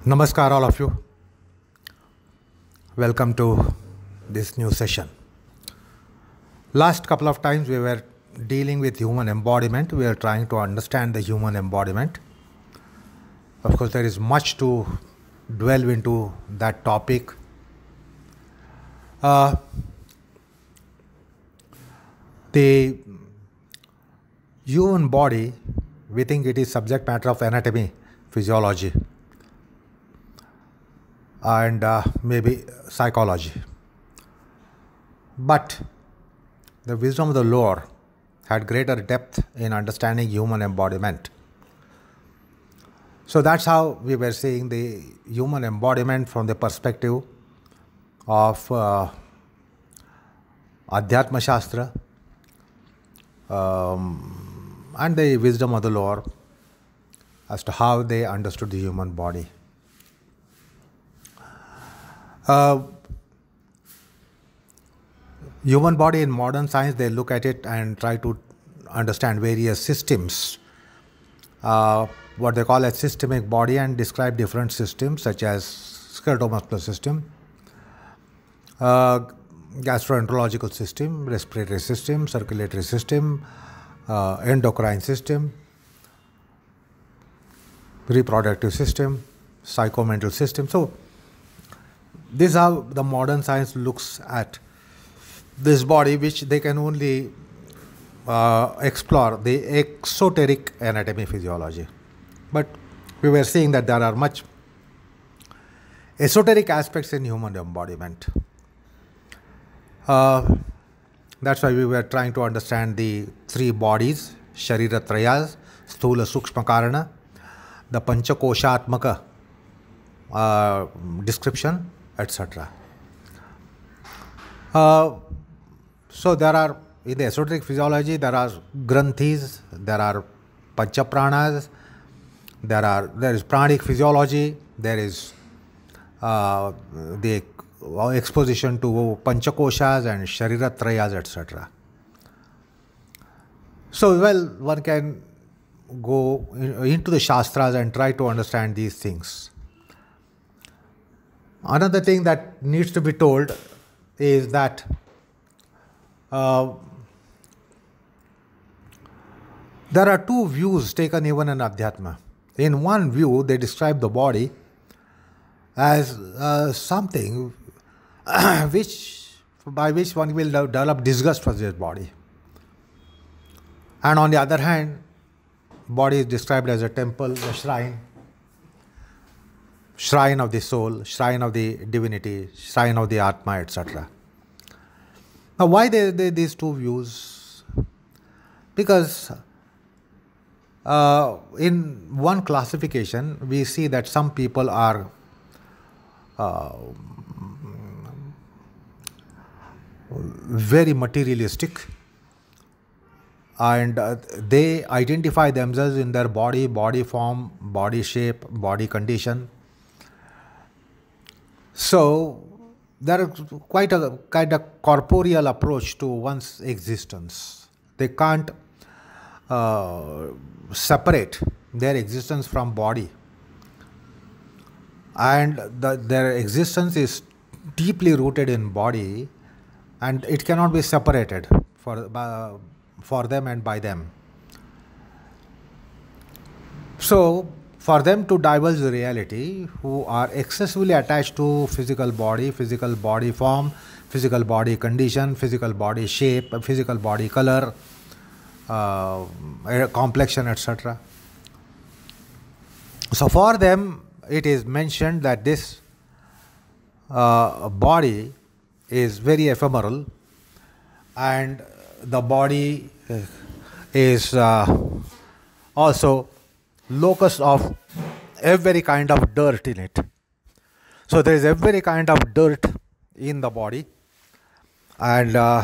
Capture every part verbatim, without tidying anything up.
Namaskar, all of you. Welcome to this new session. Last couple of times we were dealing with human embodiment. We are trying to understand the human embodiment. Of course, there is much to delve into that topic. Uh, the human body, we think it is subject matter of anatomy, physiology, and uh, maybe psychology. But the wisdom of the Lord had greater depth in understanding human embodiment. So that's how we were seeing the human embodiment from the perspective of uh, Adhyatma Shastra um, and the wisdom of the Lord as to how they understood the human body. Uh, human body in modern science, they look at it and try to understand various systems, uh, what they call a systemic body, and describe different systems such as skeletal-muscular system, uh, gastroenterological system, respiratory system, circulatory system, uh, endocrine system, reproductive system, psychomental system. So this is how the modern science looks at this body, which they can only uh, explore the exoteric anatomy physiology. But we were seeing that there are much esoteric aspects in human embodiment. Uh, that's why we were trying to understand the three bodies, Sharira Trayas, Sthula Sukshma Karana, the Panchakoshatmaka uh, description, et cetera. Uh, so there are, in the esoteric physiology, there are granthis, there are panchapranas, there are there is pranic physiology, there is uh, the exposition to panchakoshas and shariratrayas, et cetera. So, well, one can go in, into the shastras and try to understand these things. Another thing that needs to be told is that uh, there are two views taken even in Adhyatma. In one view, they describe the body as uh, something which, by which one will develop disgust for this body. And on the other hand, body is described as a temple, a shrine, shrine of the soul, shrine of the divinity, shrine of the Atma, et cetera. Now, why they, they, these two views? Because uh, in one classification, we see that some people are uh, very materialistic, and uh, they identify themselves in their body, body form, body shape, body condition. So there is quite a kind of corporeal approach to one's existence. They can't uh, separate their existence from body, and the, their existence is deeply rooted in body, and it cannot be separated for uh, for them and by them. So for them to divulge the reality, who are excessively attached to physical body, physical body form, physical body condition, physical body shape, physical body color, uh, complexion, et cetera. So for them, it is mentioned that this uh, body is very ephemeral, and the body is uh, also locus of every kind of dirt in it. So there is every kind of dirt in the body, and uh,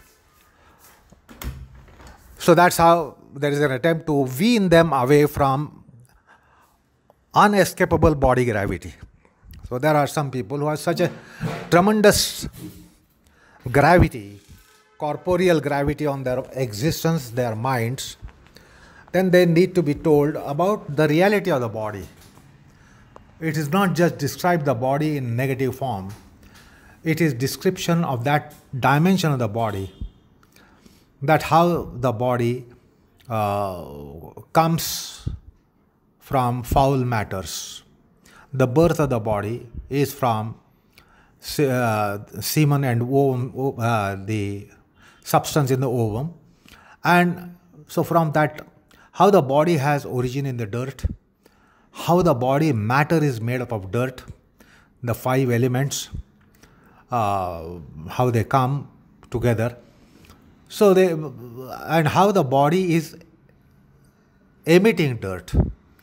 so that's how there is an attempt to wean them away from unescapable body gravity. So there are some people who have such a tremendous gravity, corporeal gravity on their existence, their minds, then they need to be told about the reality of the body. it is not just describe the body in negative form, it is description of that dimension of the body, that how the body uh, comes from foul matters. The birth of the body is from uh, semen and ovum, uh, the substance in the ovum. And so from that, how the body has origin in the dirt, how the body matter is made up of dirt, the five elements, uh, how they come together. So they, and how the body is emitting dirt.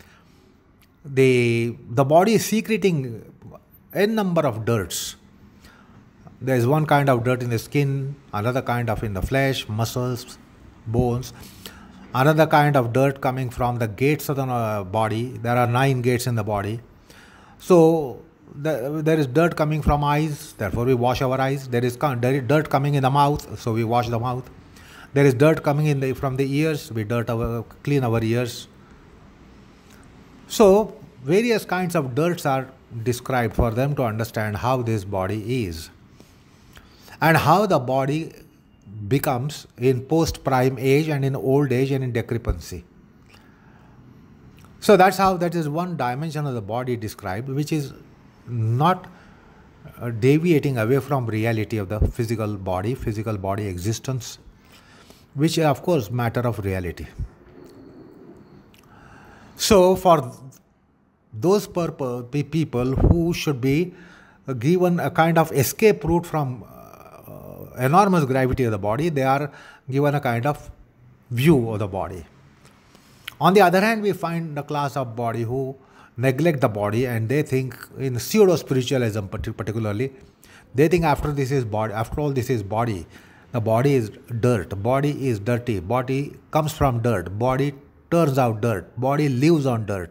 The, the body is secreting a number of dirts. There is one kind of dirt in the skin, another kind of in the flesh, muscles, bones, another kind of dirt coming from the gates of the uh, body. There are nine gates in the body. So the, there is dirt coming from eyes, therefore we wash our eyes. There is, there is dirt coming in the mouth, so we wash the mouth. There is dirt coming in the, from the ears, we dirt our, clean our ears. So various kinds of dirts are described for them to understand how this body is and how the body becomes in post-prime age and in old age and in decrepancy. So that's how, that is one dimension of the body described, which is not uh, deviating away from reality of the physical body, physical body existence, which is of course matter of reality. So for those purpose, people who should be given a kind of escape route from uh, enormous gravity of the body, they are given a kind of view of the body. On the other hand, we find the class of body who neglect the body and they think in pseudo-spiritualism particularly, they think after this is body, after all this is body, the body is dirt, body is dirty, body comes from dirt, body turns out dirt, body lives on dirt.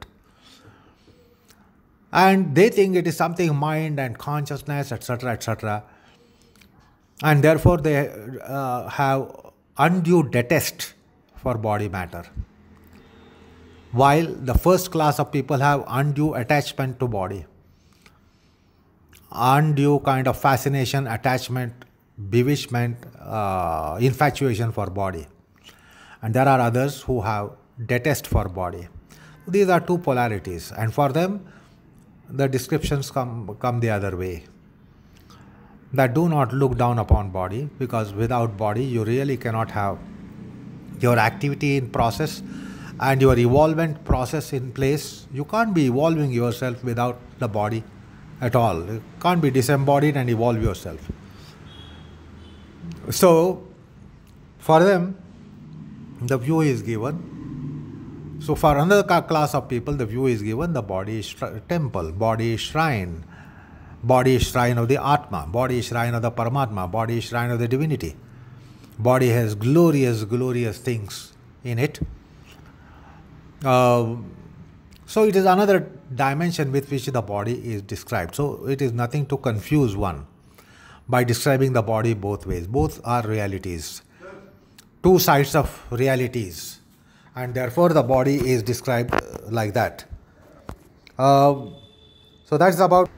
And they think it is something mind and consciousness, et cetera, et cetera. And therefore they uh, have undue detest for body matter. While the first class of people have undue attachment to body, undue kind of fascination, attachment, bewitchment, uh, infatuation for body. And there are others who have detest for body. These are two polarities, and for them the descriptions come, come the other way. That do not look down upon body, because without body you really cannot have your activity in process and your evolvement process in place. You can't be evolving yourself without the body at all. You can't be disembodied and evolve yourself. So for them the view is given. So for another class of people, the view is given, the body is temple, body is shrine, body is shrine of the Atma, body is shrine of the Paramatma, body is shrine of the divinity. Body has glorious, glorious things in it. Uh, so it is another dimension with which the body is described. So it is nothing to confuse one by describing the body both ways. Both are realities, two sides of realities. And therefore the body is described like that. Uh, so that's about.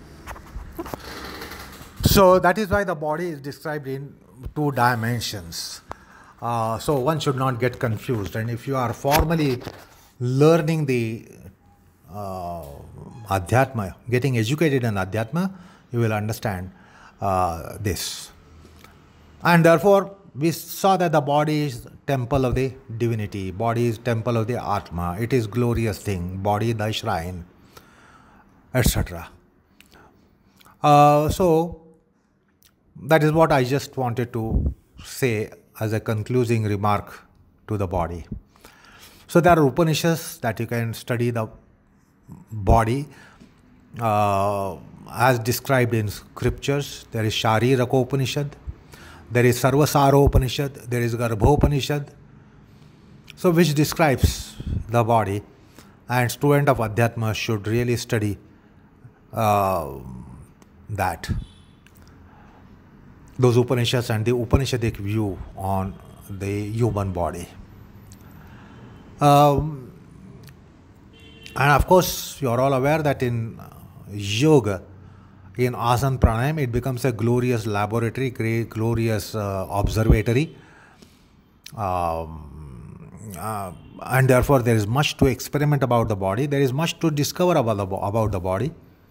So that is why the body is described in two dimensions. Uh, so one should not get confused. And if you are formally learning the uh, adhyatma, getting educated in adhyatma, you will understand uh, this. And therefore we saw that the body is temple of the divinity, body is temple of the Atma, it is glorious thing, body thy shrine, et cetera. Uh, so that is what I just wanted to say as a concluding remark to the body. So there are Upanishads that you can study the body uh, as described in scriptures. There is Shariraka Upanishad, there is Sarvasara Upanishad, there is Garbha Upanishad, so which describes the body, and student of Adhyatma should really study uh, that, those Upanishads and the Upanishadic view on the human body. Um, And of course, you are all aware that in yoga, in asana pranayam, it becomes a glorious laboratory, great, glorious uh, observatory. Um, uh, and therefore, there is much to experiment about the body. There is much to discover about the, about the body.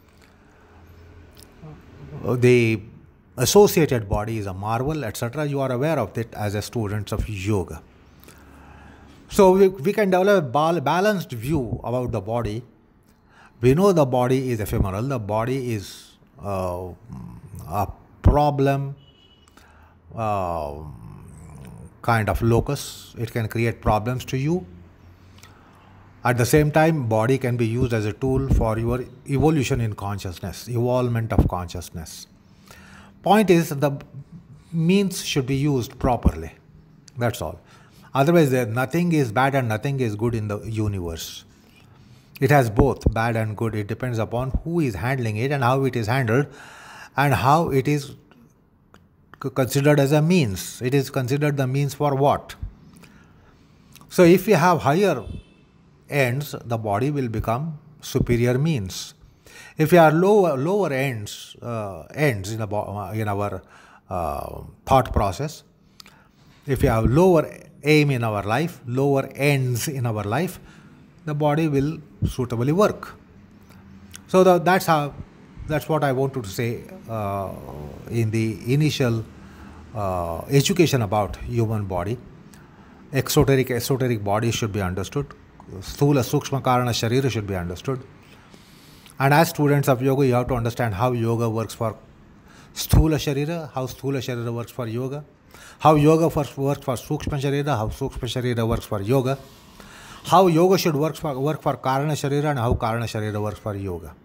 The associated body is a marvel, et cetera. You are aware of it as a student of yoga. So we, we can develop a balanced view about the body. We know the body is ephemeral. The body is uh, a problem uh, kind of locus. It can create problems to you. At the same time, body can be used as a tool for your evolution in consciousness, evolvement of consciousness. Point is, the means should be used properly. That's all. Otherwise, there, nothing is bad and nothing is good in the universe. It has both bad and good. It depends upon who is handling it and how it is handled and how it is considered as a means. It is considered the means for what? So if you have higher ends, the body will become superior means. If you are lower lower ends uh, ends in, a, in our uh, thought process, if you have lower aim in our life, lower ends in our life, the body will suitably work. So the, that's how that's what I wanted to say uh, in the initial uh, education about human body. Exoteric esoteric body should be understood. Sthula Sukshma Karana Sharira should be understood. And as students of yoga, you have to understand how yoga works for Sthula Sharira, how Sthula Sharira works for yoga, how yoga works for Sukshma Sharira, how Sukshma Sharira works for yoga, how yoga should work for, work for Karana Sharira, and how Karana Sharira works for yoga.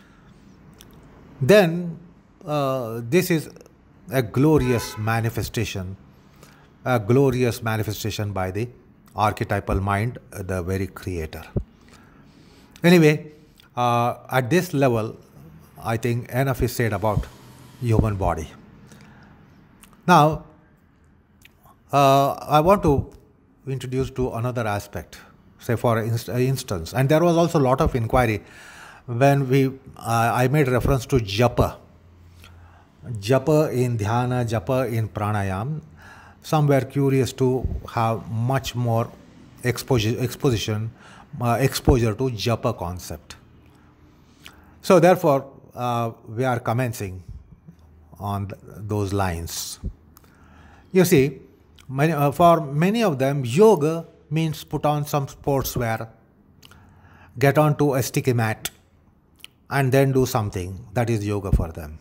Then, uh, this is a glorious manifestation, a glorious manifestation by the archetypal mind, the very creator. Anyway, uh, at this level, I think enough is said about human body. Now, uh, I want to introduce to another aspect, say for inst instance, and there was also a lot of inquiry when we, uh, I made reference to Japa. Japa in dhyana, Japa in pranayam. Some were curious to have much more exposure, exposition, uh, exposure to Japa concept. So therefore, uh, we are commencing on th those lines. You see, many, uh, for many of them, yoga means put on some sportswear, get onto a sticky mat, and then do something. That is yoga for them.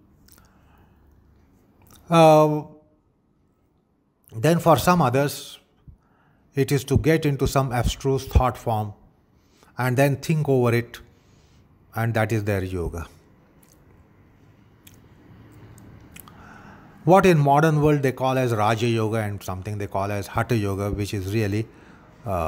Uh, then for some others, it is to get into some abstruse thought form and then think over it, and that is their yoga. What in modern world they call as Raja Yoga and something they call as Hatha Yoga, which is really uh,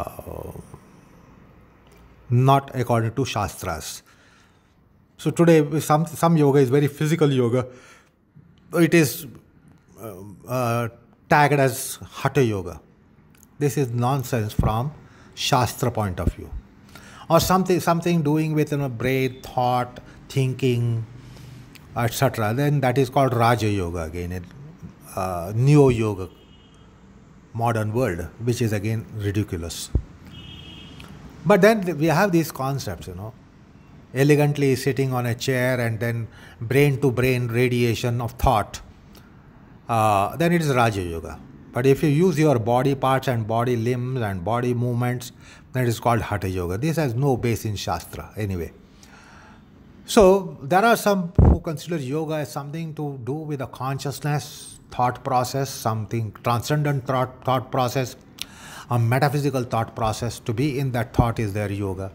not according to Shastras. So today some, some yoga is very physical yoga. It is uh, uh, tagged as Hatha Yoga. This is nonsense from Shastra point of view. Or something, something doing with you know, brain, thought, thinking, et cetera. Then that is called Raja Yoga again, in uh, Neo Yoga, modern world, which is again ridiculous. But then we have these concepts, you know, elegantly sitting on a chair and then brain to brain radiation of thought. Uh, then it is Raja Yoga. But if you use your body parts and body limbs and body movements, then it is called Hatha Yoga. This has no base in Shastra anyway. So there are some who consider yoga as something to do with a consciousness, thought process, something transcendent thought, thought process, a metaphysical thought process. To be in that thought is their yoga.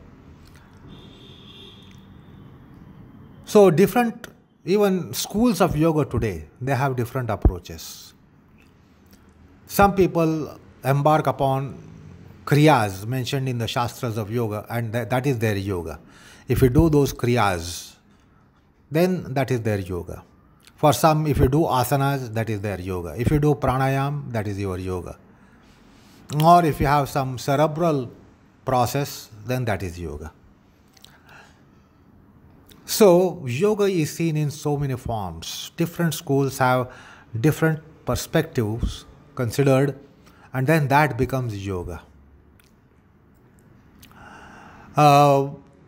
So different, even schools of yoga today, they have different approaches. Some people embark upon kriyas mentioned in the Shastras of yoga, and that, that is their yoga. If you do those kriyas, then that is their yoga. For some, if you do asanas, that is their yoga. If you do pranayam, that is your yoga. Or if you have some cerebral process, then that is yoga. So, yoga is seen in so many forms. Different schools have different perspectives considered, and then that becomes yoga. Uh,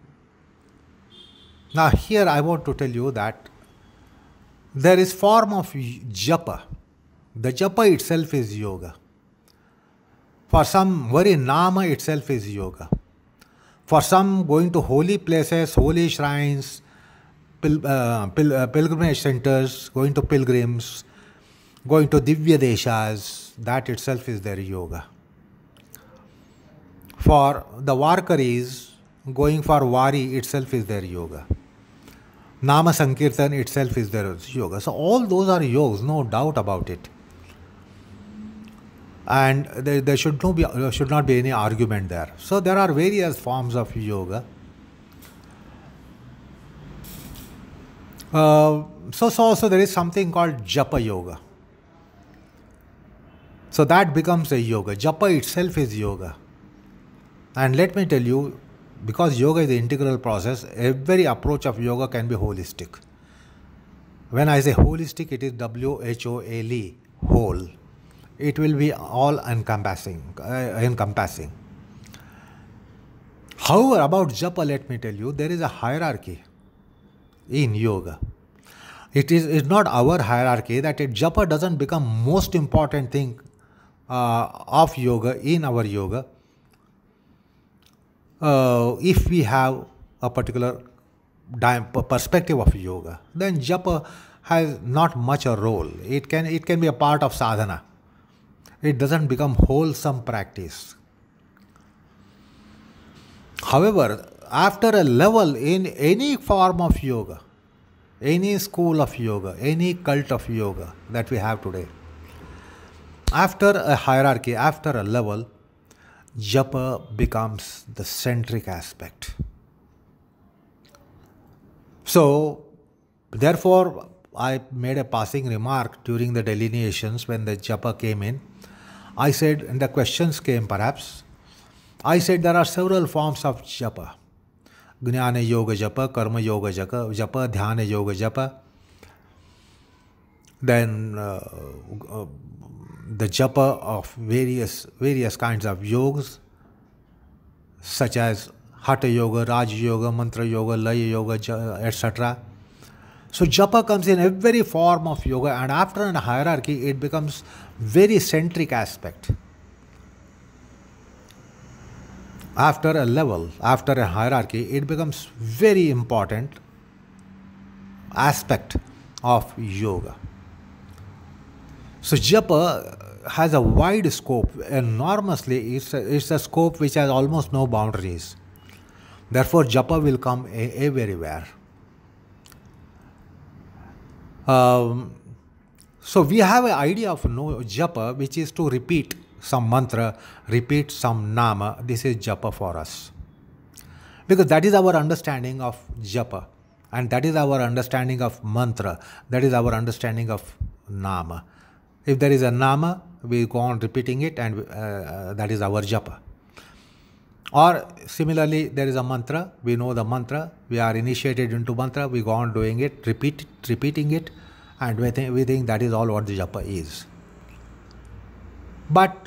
now, here I want to tell you that there is form of japa. The japa itself is yoga. For some, very nama itself is yoga. For some, going to holy places, holy shrines, pil, uh, pil, uh, pilgrimage centers, going to pilgrims, going to divya deshas, that itself is their yoga. For the Varkaris, going for Wari itself is their yoga. Nama Sankirtan itself is their yoga. So all those are yogas, no doubt about it. And there, there should, no be, there should not be any argument there. So there are various forms of yoga. Uh, so, so also there is something called Japa yoga. So that becomes a yoga. Japa itself is yoga. And let me tell you, because yoga is an integral process, every approach of yoga can be holistic. When I say holistic, it is W H O L E, whole. It will be all encompassing. Uh, encompassing. However, about japa, let me tell you, there is a hierarchy in yoga. It is it's not our hierarchy that it, japa doesn't become most important thing uh, of yoga in our yoga. Uh, if we have a particular perspective of yoga, then japa has not much a role. It can it can be a part of sadhana. It doesn't become wholesome practice. However, after a level in any form of yoga, any school of yoga, any cult of yoga that we have today, after a hierarchy, after a level, japa becomes the centric aspect. So, therefore, I made a passing remark during the delineations when the japa came in. I said, and the questions came perhaps, I said there are several forms of japa. Jnana yoga japa, karma yoga japa, japa dhyana yoga japa. Then uh, uh, the japa of various various kinds of yogas, such as hatha yoga, raj yoga, mantra yoga, laya yoga, et cetera. So japa comes in every form of yoga, and after a hierarchy, it becomes very centric aspect. After a level, after a hierarchy, it becomes very important aspect of yoga. So japa has a wide scope, enormously. It's a, it's a scope which has almost no boundaries. Therefore, japa will come a, everywhere. Um, so we have an idea of no japa, which is to repeat some mantra, repeat some nama. This is japa for us, because that is our understanding of japa, and that is our understanding of mantra, that is our understanding of nama. If there is a nama, we go on repeating it, and uh, that is our japa. Or similarly, there is a mantra, we know the mantra, we are initiated into mantra, we go on doing it, repeat it, repeating it, and we think, we think that is all what the japa is. But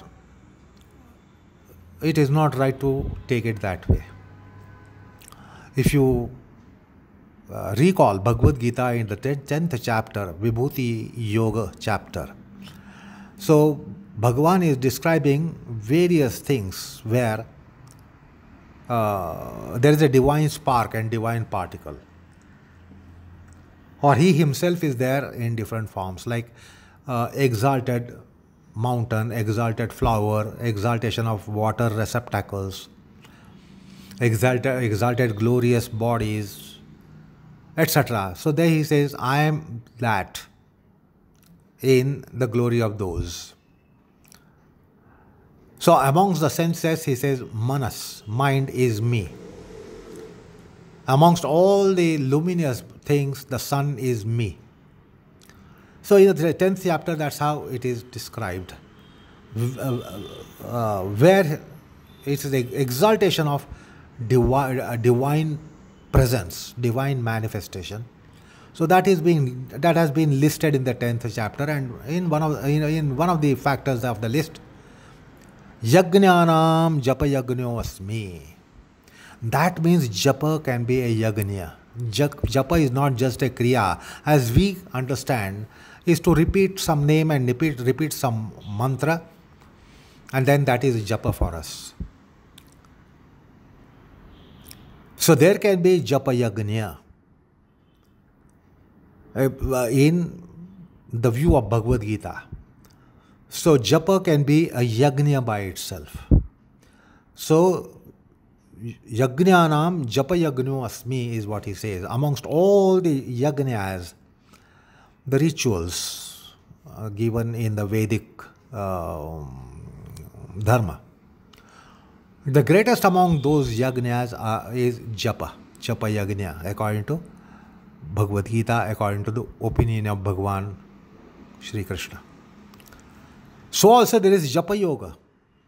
it is not right to take it that way. If you uh, recall Bhagavad Gita in the tenth chapter, Vibhuti Yoga chapter, so Bhagavan is describing various things where Uh, there is a divine spark and divine particle, or he himself is there in different forms, like uh, exalted mountain, exalted flower, exaltation of water receptacles, exalted, exalted glorious bodies, et cetera. So there he says, I am that in the glory of those. So amongst the senses, he says, manas, mind is me. Amongst all the luminous things, the sun is me. So in the tenth chapter, that's how it is described. Uh, uh, where it is the exaltation of divine, uh, divine presence, divine manifestation. So that is being that has been listed in the tenth chapter, and in one of in, in one of the factors of the list, Yajnanam Japa Yajnyo Asmi. That means Japa can be a Yajna. Japa is not just a Kriya, as we understand, is to repeat some name and repeat repeat some mantra, and then that is Japa for us. So there can be Japa Yajna. In the view of Bhagavad Gita. So Japa can be a Yajna by itself. So Yajnanam Japa Yajno Asmi is what he says. Amongst all the Yajnas, the rituals uh, given in the Vedic uh, Dharma, the greatest among those Yajnas are, is Japa, Japa Yajna, according to Bhagavad Gita, according to the opinion of Bhagavan Shri Krishna. So also there is Japa Yoga.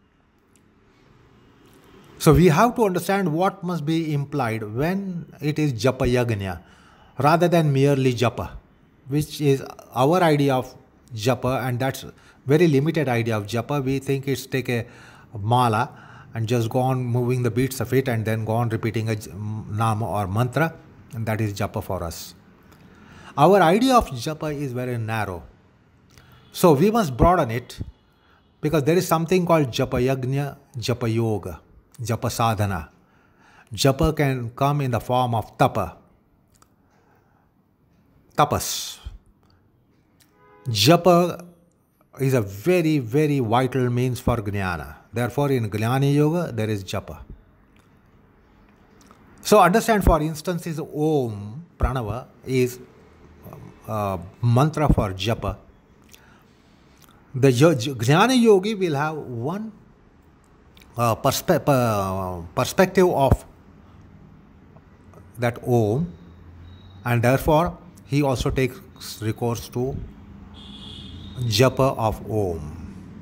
So we have to understand what must be implied when it is Japa Yajna rather than merely Japa, which is our idea of Japa, and that's very limited idea of Japa. We think it's take a mala and just go on moving the beats of it and then go on repeating a nama or mantra, and that is Japa for us. Our idea of Japa is very narrow. So we must broaden it, because there is something called Japa Yajna, Japa Yoga, Japa Sadhana. Japa can come in the form of tapa, tapas. Japa is a very, very vital means for Jnana. Therefore, in Jnana Yoga, there is Japa. So understand, for instance, is Om, Pranava, is uh, mantra for Japa. The Jnana Yogi will have one uh, perspe uh, perspective of that Om, and therefore he also takes recourse to Japa of Om.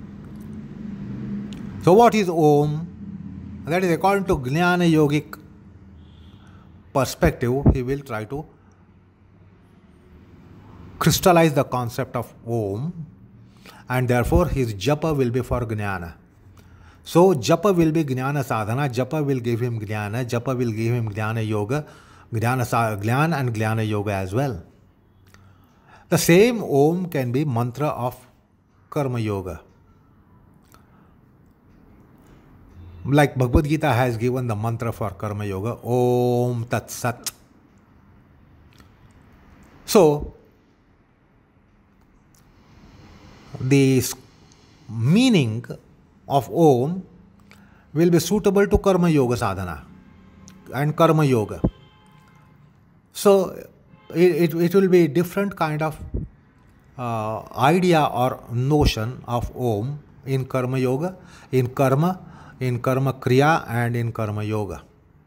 So what is Om? That is, according to Jnana Yogic perspective, he will try to crystallize the concept of Om, and therefore his Japa will be for Jnana. So Japa will be Jnana Sadhana, Japa will give him Jnana, Japa will give him Jnana Yoga, Jnana, Jnana and Jnana Yoga as well. The same Om can be mantra of Karma Yoga. Like Bhagavad Gita has given the mantra for Karma Yoga, Om Tat Sat. So, the meaning of Om will be suitable to Karma Yoga Sadhana and Karma Yoga. So, it, it, it will be different kind of uh, idea or notion of Om in Karma Yoga, in Karma, in Karma Kriya and in Karma Yoga.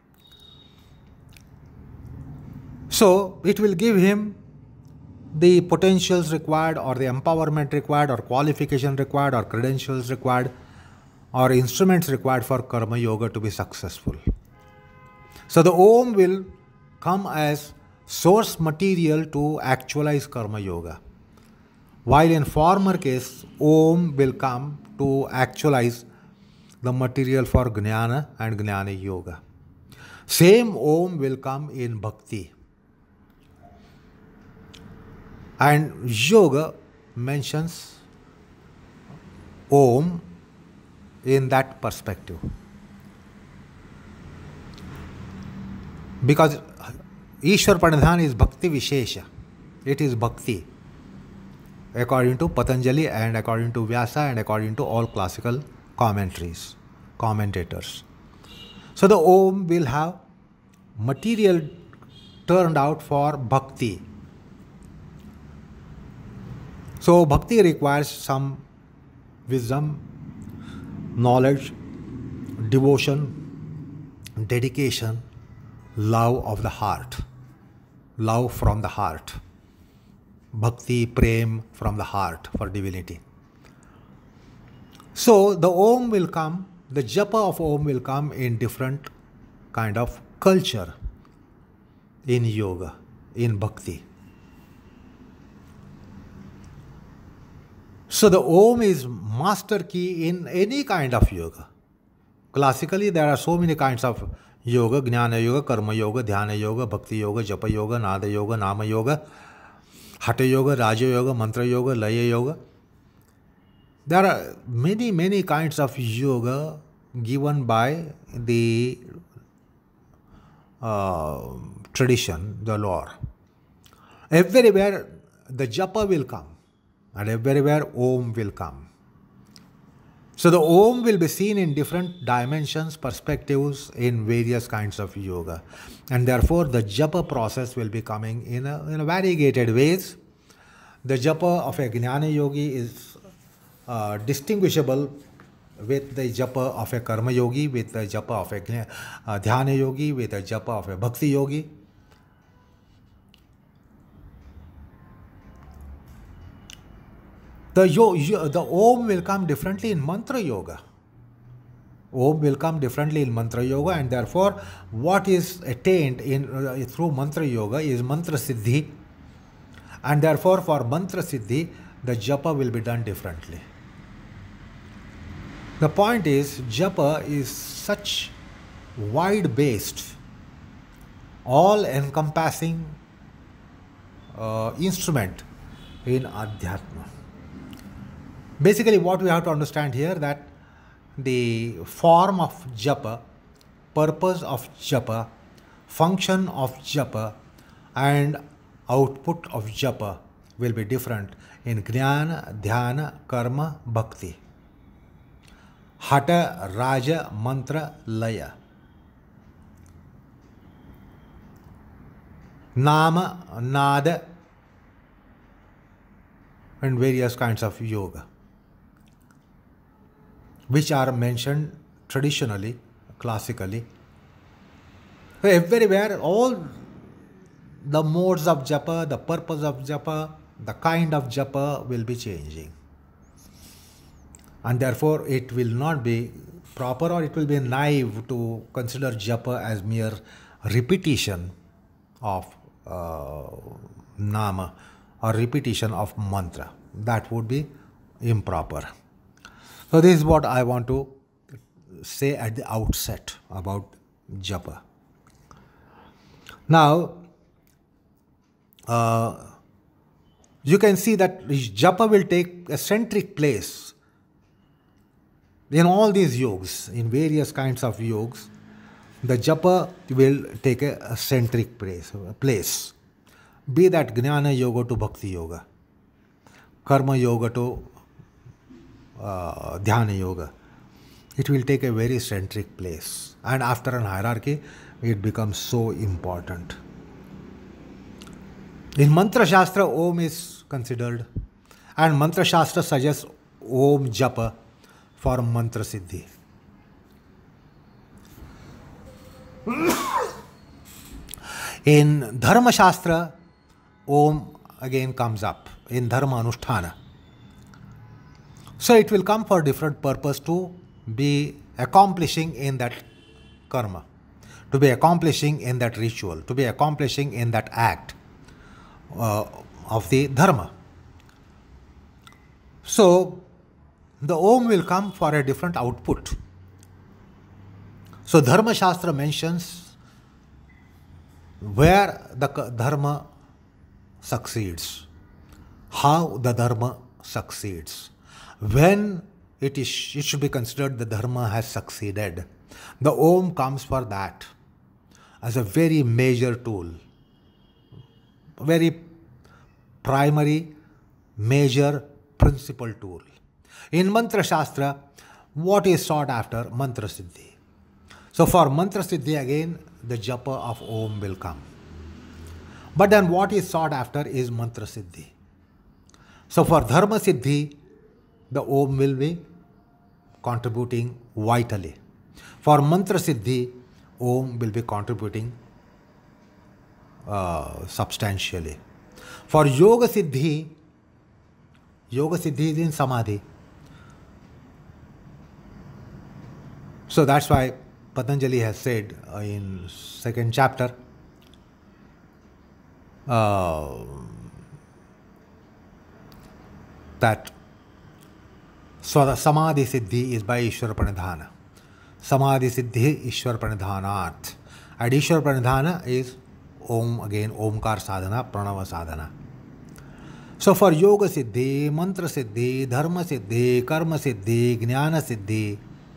So, it will give him the potentials required, or the empowerment required, or qualification required, or credentials required, or instruments required for Karma Yoga to be successful. So the Om will come as source material to actualize Karma Yoga, while in former case Om will come to actualize the material for Jnana and Jnana Yoga. Same Om will come in Bhakti. And Yoga mentions Om in that perspective. Because Ishwar Pranidhan is Bhakti Vishesha. It is Bhakti, according to Patanjali and according to Vyasa and according to all classical commentaries, commentators. So the Om will have material turned out for Bhakti. So Bhakti requires some wisdom, knowledge, devotion, dedication, love of the heart, love from the heart, bhakti, prem from the heart for divinity. So the Om will come, the Japa of Om will come in different kind of culture. in yoga, in bhakti. So the Om is master key in any kind of yoga. Classically, there are so many kinds of yoga: Jnana yoga, Karma yoga, Dhyana yoga, Bhakti yoga, Japa yoga, Nada yoga, Nama yoga, Hatha yoga, Raja yoga, Mantra yoga, Laya yoga. There are many, many kinds of yoga given by the uh, tradition, the lore. Everywhere the Japa will come, and everywhere Om will come. So the Om will be seen in different dimensions, perspectives in various kinds of yoga. And therefore the Japa process will be coming in a, in a variegated ways. The Japa of a Jnana yogi is uh, distinguishable with the Japa of a Karma yogi, with the Japa of a uh, Dhyana yogi, with the Japa of a Bhakti yogi. The, yo, the Om will come differently in Mantra Yoga. Om will come differently in Mantra Yoga, and therefore what is attained in uh, through Mantra Yoga is Mantra Siddhi, and therefore for Mantra Siddhi the Japa will be done differently. The point is, Japa is such wide-based, all-encompassing uh, instrument in Adhyatma. Basically, what we have to understand here, that the form of Japa, purpose of Japa, function of Japa, and output of Japa will be different in Jnana, Dhyana, Karma, Bhakti. Hatha, Raja, Mantra, Laya. Nama, Nada, and various kinds of yoga, which are mentioned traditionally, classically. Everywhere, all the modes of Japa, the purpose of Japa, the kind of Japa will be changing. And therefore, it will not be proper, or it will be naive to consider Japa as mere repetition of uh, Nama or repetition of mantra. That would be improper. So this is what I want to say at the outset about Japa. Now, uh, you can see that Japa will take a centric place in all these yogas, in various kinds of yogas. The Japa will take a, a centric place, place, be that Jnana Yoga to Bhakti Yoga, Karma Yoga to uh, Dhyana Yoga. It will take a very centric place, and after an hierarchy, it becomes so important. In Mantra Shastra, Om is considered, and Mantra Shastra suggests Om Japa for Mantra Siddhi. In Dharma Shastra, Om again comes up in Dharma Anusthana. So it will come for different purpose, to be accomplishing in that karma, to be accomplishing in that ritual, to be accomplishing in that act uh, of the dharma. So the Om will come for a different output. So Dharma Shastra mentions where the dharma succeeds, how the dharma succeeds. When it is, it should be considered the dharma has succeeded. The Om comes for that as a very major tool, very primary, major, principal tool. In Mantra Shastra, what is sought after? Mantra Siddhi. So for Mantra Siddhi, again, the Japa of Om will come. But then what is sought after is Mantra Siddhi. So for Dharma Siddhi, the Om will be contributing vitally. For Mantra Siddhi, Om will be contributing uh, substantially. For Yoga Siddhi, Yoga Siddhi is in Samadhi. So that's why Patanjali has said in second chapter uh, that so the samadhi siddhi is by Ishwar Pranidhana. Samadhi siddhi Ishwar Pranidhanat. And Ishwar Pranidhana is Om, again Omkar sadhana, Pranava sadhana. So for yoga siddhi, mantra siddhi, dharma siddhi, karma siddhi, jnana siddhi,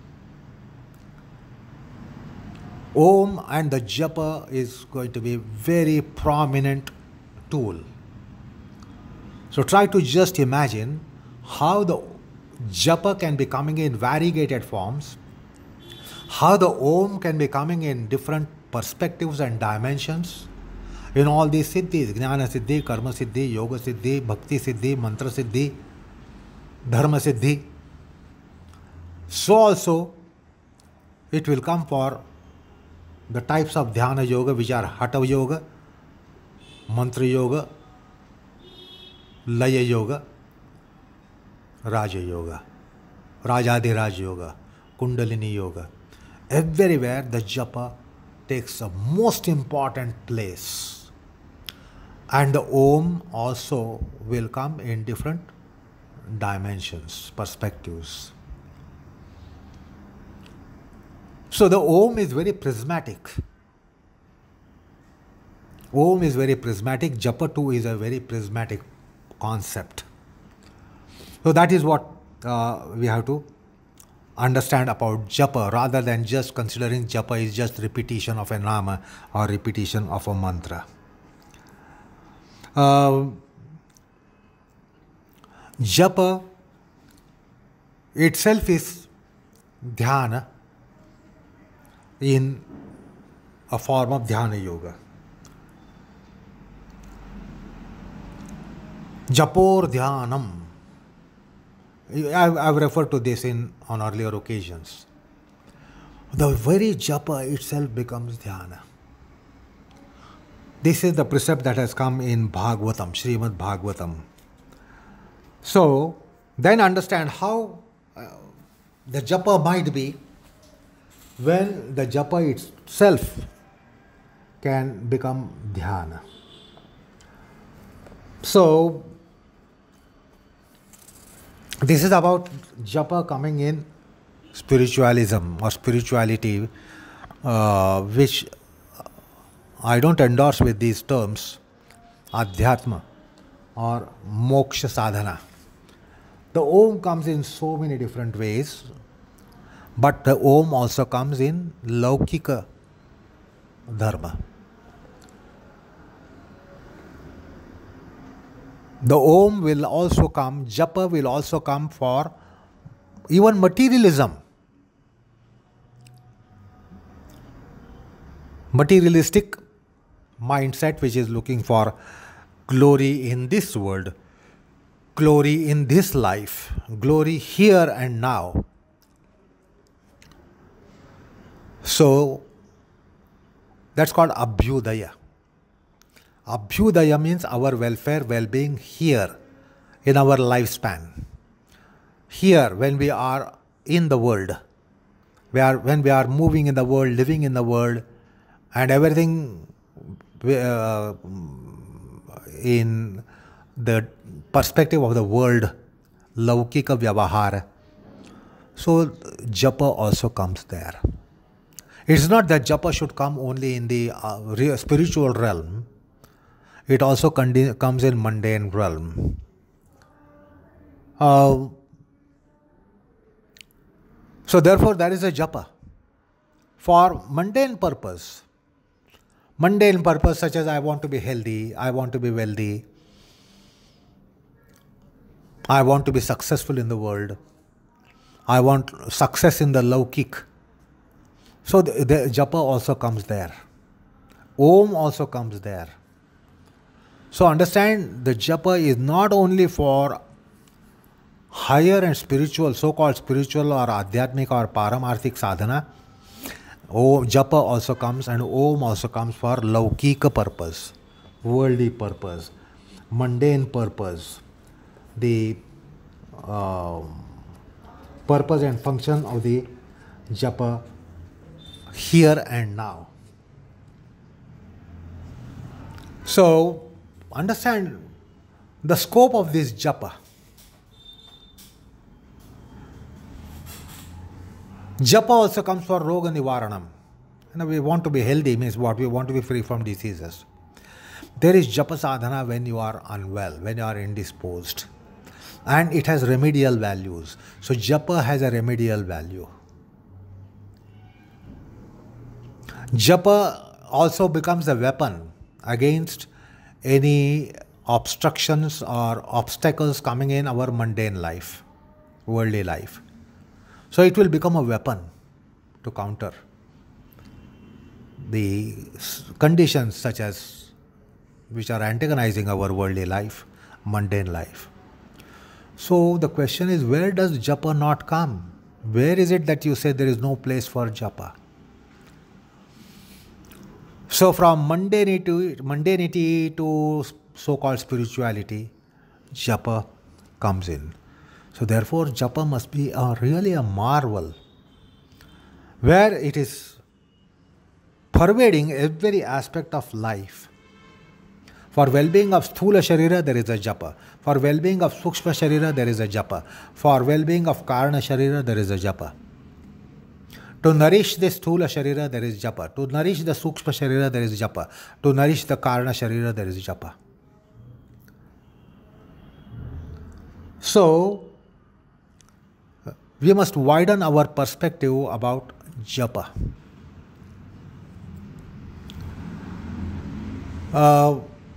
Om and the Japa is going to be very prominent tool. So try to just imagine how the Japa can be coming in variegated forms, how the Om can be coming in different perspectives and dimensions in all these siddhis, jnana siddhi, karma siddhi, yoga siddhi, bhakti siddhi, mantra siddhi, dharma siddhi. So also it will come for the types of dhyana yoga which are hatha yoga, mantra yoga, laya yoga, raja yoga, rajadhiraj yoga, kundalini yoga. Everywhere the japa takes a most important place, and the Om also will come in different dimensions, perspectives. So the Om is very prismatic. Om is very prismatic. Japa too is a very prismatic concept. So that is what uh, we have to understand about Japa, rather than just considering Japa is just repetition of a nama or repetition of a mantra. Uh, Japa itself is dhyana in a form of dhyana yoga. Japor dhyanam. I've, I've referred to this in on earlier occasions. The very japa itself becomes dhyana. This is the precept that has come in Bhagavatam, Srimad Bhagavatam. So, then understand how uh, the japa might be when the japa itself can become dhyana. So, this is about japa coming in spiritualism or spirituality, uh, which I don't endorse with these terms, adhyatma or moksha sadhana. The Om comes in so many different ways, but the Om also comes in laukika dharma. The Om will also come, japa will also come for even materialism. Materialistic mindset which is looking for glory in this world, glory in this life, glory here and now. So that's called abhyudaya. Abhyudaya means our welfare, well-being here in our lifespan. Here when we are in the world, we are, when we are moving in the world, living in the world, and everything uh, in the perspective of the world, laukika vyavahara. So japa also comes there. It's not that japa should come only in the uh, spiritual realm. It also comes in mundane realm. Uh, so therefore there is a japa for mundane purpose. Mundane purpose such as I want to be healthy, I want to be wealthy, I want to be successful in the world, I want success in the laukik. So the, the japa also comes there. Om also comes there. So understand, the japa is not only for higher and spiritual, so-called spiritual or adhyatmik or paramarthik sadhana. Om, japa also comes, and Om also comes for laukika purpose, worldly purpose, mundane purpose, the uh, purpose and function of the japa here and now. So understand the scope of this japa. Japa also comes for roga nivaranam. You know, we want to be healthy, means what? We want to be free from diseases. There is japa sadhana when you are unwell, when you are indisposed. And it has remedial values. So japa has a remedial value. Japa also becomes a weapon against any obstructions or obstacles coming in our mundane life, worldly life. So it will become a weapon to counter the conditions such as which are antagonizing our worldly life, mundane life. So the question is, where does japa not come? Where is it that you say there is no place for japa? So from mundanity to, mundanity to so-called spirituality, japa comes in. So therefore japa must be a, really a marvel, where it is pervading every aspect of life. For well-being of sthula sharira, there is a japa. For well-being of sukshma sharira, there is a japa. For well-being of karana sharira, there is a japa. To nourish the sthula sharira, there is japa. To nourish the sukshma sharira, there is japa. To nourish the karana sharira, there is japa. So, we must widen our perspective about japa. Uh,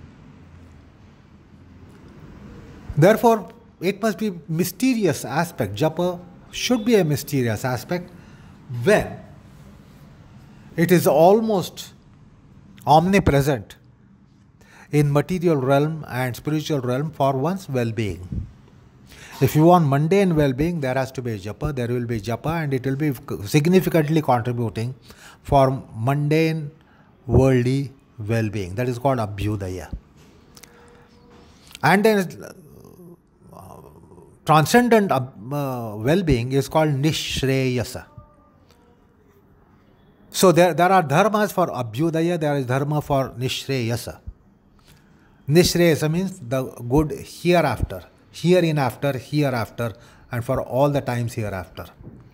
therefore, it must be mysterious aspect. Japa should be a mysterious aspect when it is almost omnipresent in material realm and spiritual realm for one's well-being. If you want mundane well-being, there has to be japa, there will be japa, and it will be significantly contributing for mundane worldly well-being. That is called abhyudaya. And then uh, transcendent uh, well-being is called nishreyasa. So there, there are dharmas for abhyudaya, there is dharma for nishreyasa. Nishreyasa means the good hereafter, hereinafter, hereafter, and for all the times hereafter.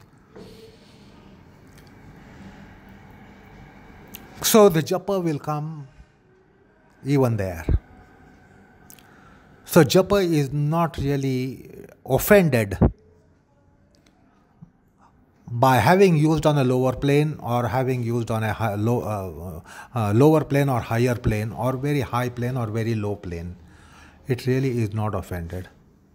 So the japa will come even there. So japa is not really offended by having used on a lower plane or having used on a high, low, uh, uh, lower plane or higher plane or very high plane or very low plane. It really is not offended.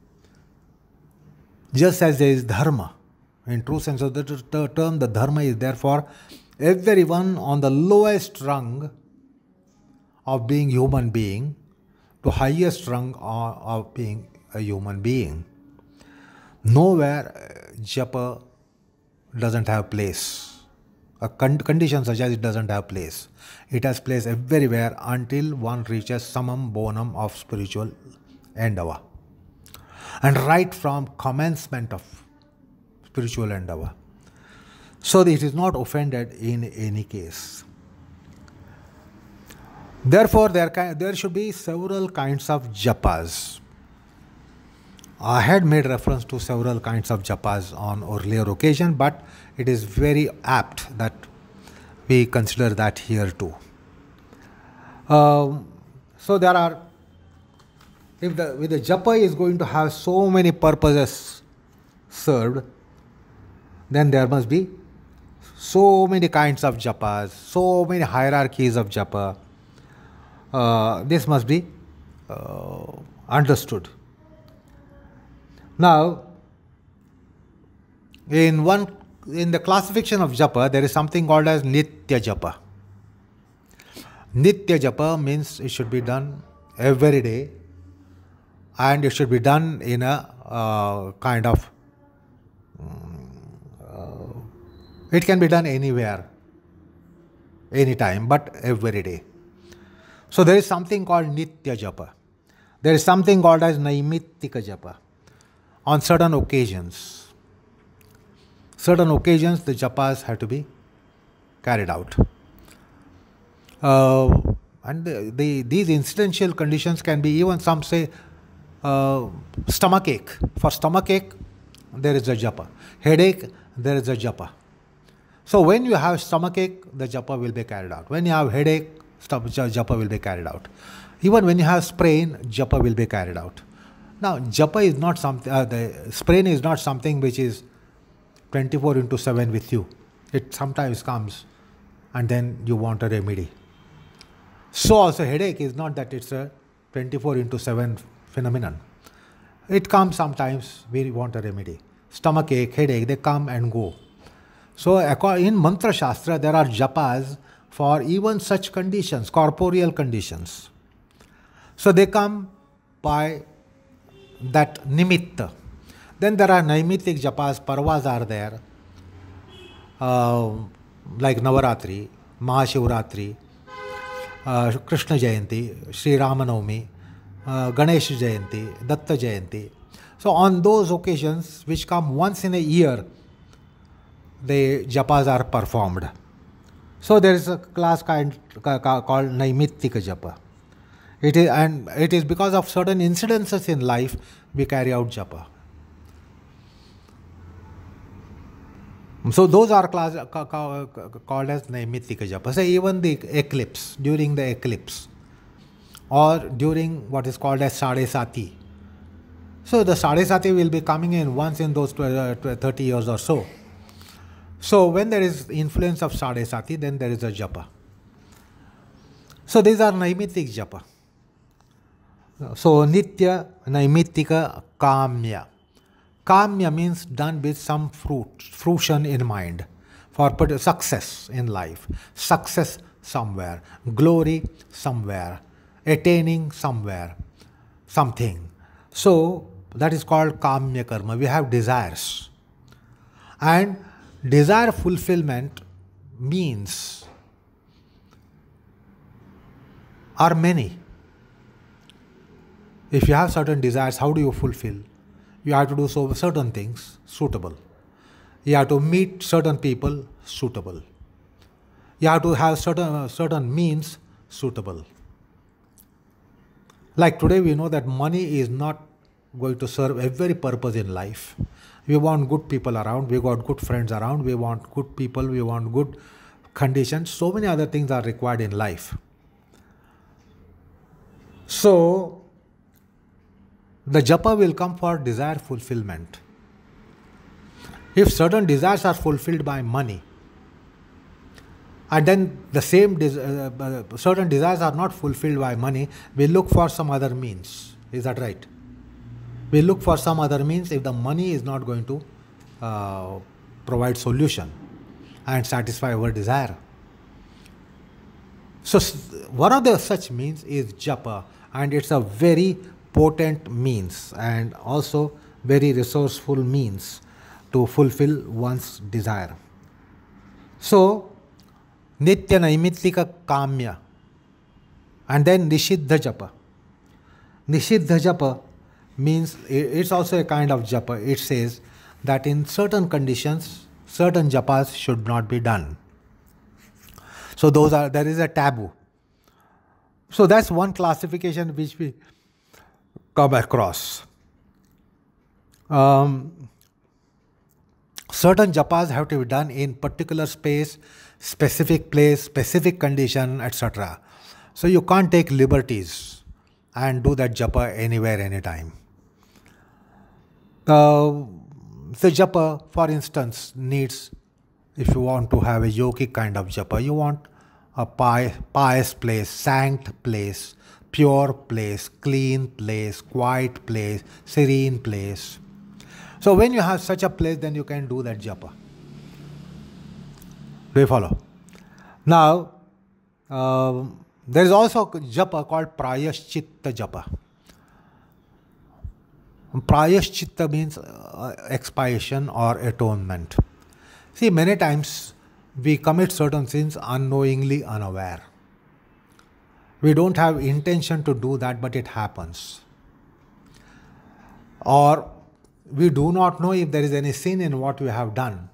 Just as there is dharma, in true sense of the term, the dharma is there for everyone on the lowest rung of being human being to highest rung of being a human being. Nowhere japa doesn't have place. A con- condition such as it doesn't have place. It has place everywhere until one reaches samam bonum of spiritual endeavor. And right from commencement of spiritual endeavor. So it is not offended in any case. Therefore, there, can, there should be several kinds of japas. I had made reference to several kinds of japas on earlier occasion, but it is very apt that we consider that here too. Um, so there are, if the, if the japa is going to have so many purposes served, then there must be so many kinds of japas, so many hierarchies of japa. Uh, this must be uh, understood. Now, in one in the classification of japa, there is something called as nitya japa. Nitya japa means it should be done every day, and it should be done in a uh, kind of uh, it can be done anywhere, anytime, but every day. So there is something called nitya japa. There is something called as naimittika japa. On certain occasions, certain occasions the japas have to be carried out. Uh, And the, the, these incidential conditions can be even, some say, uh, stomach ache. For stomach ache, there is a japa. Headache, there is a japa. So when you have stomach ache, the japa will be carried out. When you have headache, japa will be carried out. Even when you have sprain, japa will be carried out. Now, japa is not something, uh, the sprain is not something which is twenty-four into seven with you. It sometimes comes and then you want a remedy. So also headache is not that it's a twenty-four into seven phenomenon. It comes sometimes, we want a remedy. Stomach ache, headache, they come and go. So in Mantra Shastra, there are japas for even such conditions, corporeal conditions. So they come by that nimitta. Then there are naimittik japas, parvas are there, uh, like Navaratri, Mahashivratri, uh, Krishna Jayanti, Sri Ramanavami, uh, Ganesh Jayanti, Datta Jayanti. So on those occasions which come once in a year, the japas are performed. So there is a class kind called naimittika japa. It is, and it is because of certain incidences in life we carry out japa. So those are class, ca, ca, called as naimittika japa. So even the eclipse, during the eclipse, or during what is called as sade sati. So the sade sati will be coming in once in those thirty years or so. So when there is influence of sade sati, then there is a japa. So these are naimittik japa. So nitya, naimittika, kamya. Kamya means done with some fruit, fruition in mind, for success in life, success somewhere, glory somewhere, attaining somewhere, something. So that is called kamya karma. We have desires. And desire fulfillment means are many. If you have certain desires, how do you fulfill? You have to do so certain things suitable. You have to meet certain people suitable. You have to have certain uh, certain means suitable. Like today we know that money is not going to serve every purpose in life. We want good people around, we got good friends around, we want good people, we want good conditions. So many other things are required in life. So the japa will come for desire fulfillment. If certain desires are fulfilled by money, and then the same des- uh, uh, certain desires are not fulfilled by money, we look for some other means. Is that right? We look for some other means if the money is not going to uh, provide solution and satisfy our desire. So one of the such means is japa, and it's a very potent means and also very resourceful means to fulfill one's desire. So nitya naimittika kamya, and then nishiddha japa. Nishiddha japa means it's also a kind of japa. It says that in certain conditions, certain japas should not be done. So those are, there is a taboo. So that's one classification which we come across. Um, certain japas have to be done in particular space, specific place, specific condition, et cetera. So you can't take liberties and do that japa anywhere, anytime. Uh, the japa, for instance, needs, if you want to have a yogic kind of japa, you want a pious place, sanct place, pure place, clean place, quiet place, serene place. So when you have such a place, then you can do that japa. Do you follow? Now, uh, there is also a japa called prayaschitta japa. Prayaschitta means uh, expiation or atonement. See, many times we commit certain sins unknowingly, unaware. We don't have intention to do that, but it happens. Or we do not know if there is any sin in what we have done,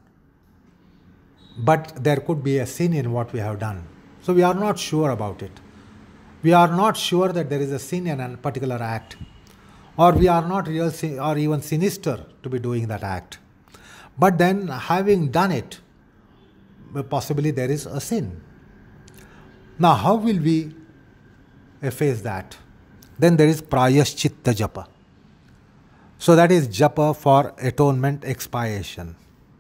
but there could be a sin in what we have done. So we are not sure about it. we are not sure that there is a sin in a particular act, or we are not real sin, or even sinister to be doing that act. But then, having done it, possibly there is a sin. Now, how will we efface that? Then there is prayaschitta japa. So that is japa for atonement, expiation.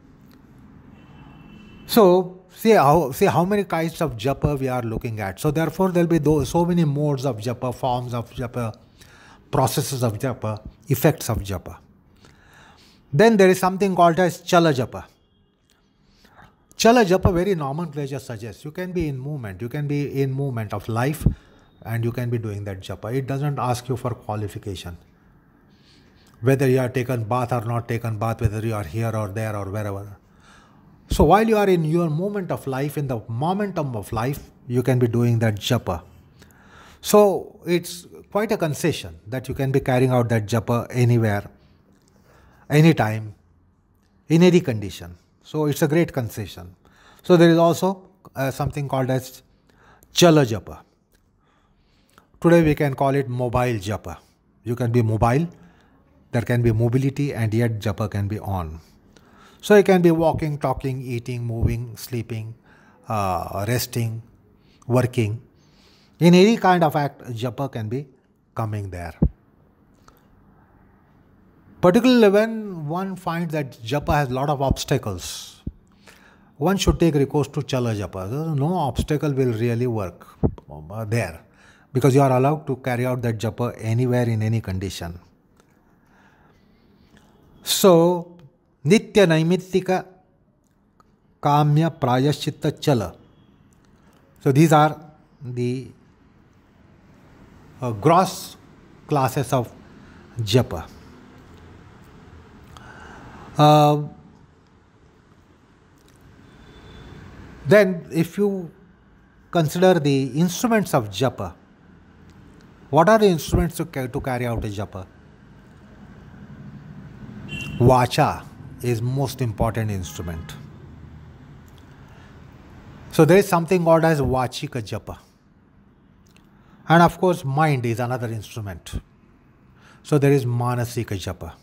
So, see how, see how many kinds of japa we are looking at. So therefore, there will be those, so many modes of japa, forms of japa, processes of japa, effects of japa. Then there is something called as chala japa. Chala japa, very nomenclature suggests you can be in movement, you can be in movement of life, and you can be doing that japa. It doesn't ask you for qualification, whether you are taken bath or not taken bath, whether you are here or there or wherever. So while you are in your moment of life, in the momentum of life, you can be doing that japa. So it's quite a concession that you can be carrying out that japa anywhere, anytime, in any condition. So it's a great concession. So there is also uh, something called as chala japa. Today we can call it mobile japa. You can be mobile, there can be mobility, and yet japa can be on. So you can be walking, talking, eating, moving, sleeping, uh, resting, working. In any kind of act, japa can be coming there. Particularly when one finds that japa has a lot of obstacles, one should take recourse to chala japa. No obstacle will really work there, because you are allowed to carry out that japa anywhere in any condition. So, Nitya Naimittika Kamya Prayaschitta Chala. So these are the uh, gross classes of japa. Uh, then if you consider the instruments of japa, what are the instruments to, to carry out a japa? Vacha is most important instrument. So there is something called as vachika japa. And of course mind is another instrument. So there is manasika japa.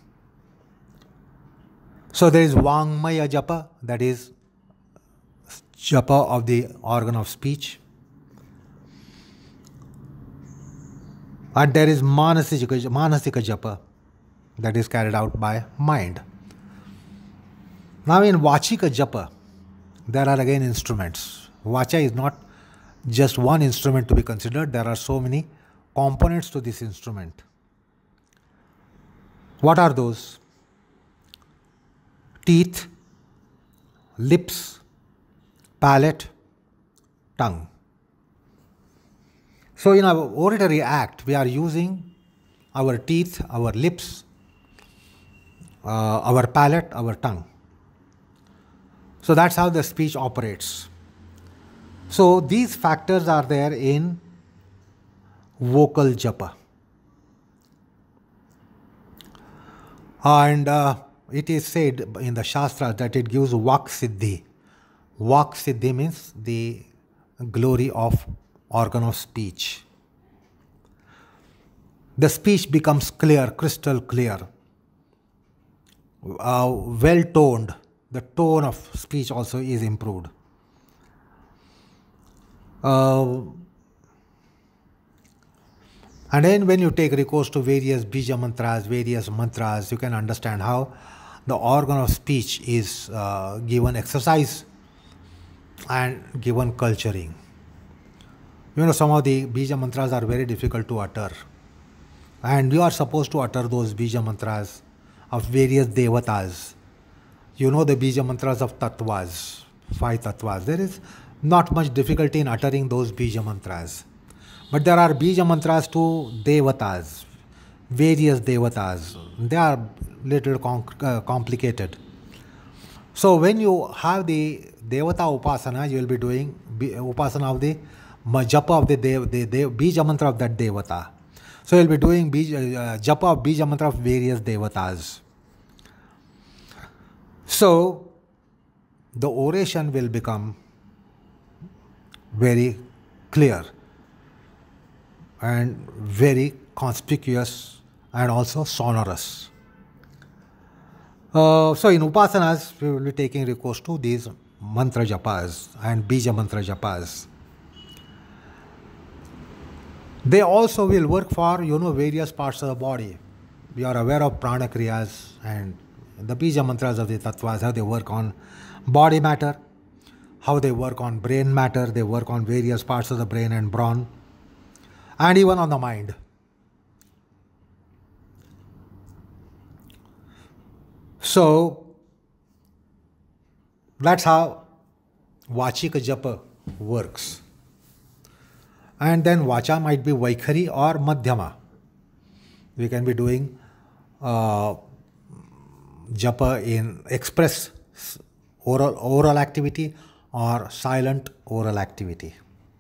So there is vangmaya japa, that is japa of the organ of speech. And there is manasika, manasika japa, that is carried out by mind. Now in vachika japa, there are again instruments. Vacha is not just one instrument to be considered. There are so many components to this instrument. What are those? Teeth, lips, palate, tongue. So in our oratory act, we are using our teeth, our lips, uh, our palate, our tongue. So that's how the speech operates. So these factors are there in vocal japa. And uh, it is said in the Shastras that it gives vak siddhi. Vak siddhi means the glory of organ of speech. The speech becomes clear, crystal clear, uh, well toned. The tone of speech also is improved. Uh, and then when you take recourse to various bija mantras, various mantras, you can understand how the organ of speech is uh, given exercise and given culturing. You know, some of the bija mantras are very difficult to utter. And you are supposed to utter those bija mantras of various devatas. You know the bija mantras of tattvas, five tattvas. There is not much difficulty in uttering those bija mantras. But there are bija mantras to devatas, various devatas. They are little com uh, complicated. So when you have the devata upasana, you will be doing upasana of the japa of the, dev, the, the bija mantra of that devata. So you will be doing bija, uh, japa of bija mantra of various devatas. So the oration will become very clear. and very conspicuous and also sonorous. Uh, so in upasanas, we will be taking recourse to these mantra japas and bija mantra japas. They also will work for, you know, various parts of the body. We are aware of prana kriyas and the bija mantras of the tattvas, how they work on body matter, how they work on brain matter, they work on various parts of the brain and brawn, and even on the mind. So that's how vachika japa works. And then vacha might be vaikhari or madhyama. We can be doing uh, japa in express oral, oral activity or silent oral activity.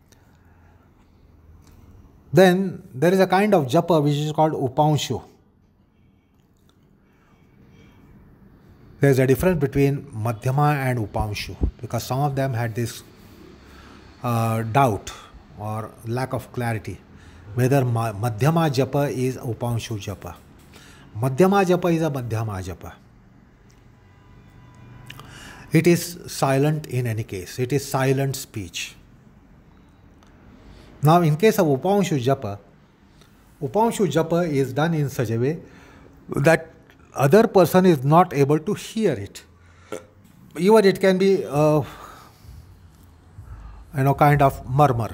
Then there is a kind of japa which is called upanshu. There is a difference between madhyama and upanshu because some of them had this uh, doubt or lack of clarity whether ma- madhyama japa is upanshu japa. Madhyama japa is a madhyama japa. It is silent in any case. It is silent speech. Now in case of upanshu japa, upanshu japa is done in such a way that other person is not able to hear it. Even it can be uh, you know, kind of murmur.